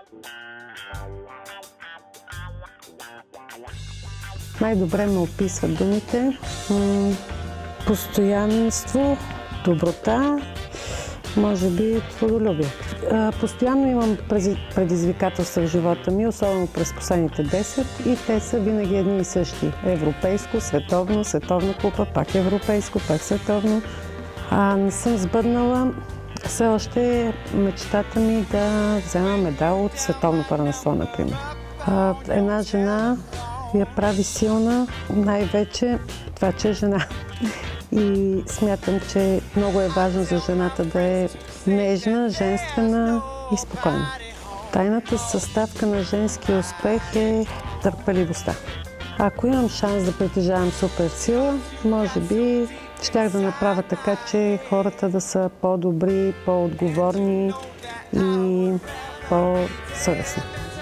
Най-добре ме описват думите постоянство, доброта, може би трудолюбие. Постоянно имам предизвикателства в живота ми, особено през последните 10, и те са винаги едни и същи. Европейско, световно, световна купа, пак европейско, пак световно. Не съм сбъднала все още мечтата ми да взема медал от световно първенство, например. Една жена я прави силна, най-вече това, че е жена. И смятам, че много е важно за жената да е нежна, женствена и спокойна. Тайната съставка на женския успех е търпеливостта. Ако имам шанс да притежавам суперсила, може би щях да направя така, че хората да са по-добри, по-отговорни и по-съвестни.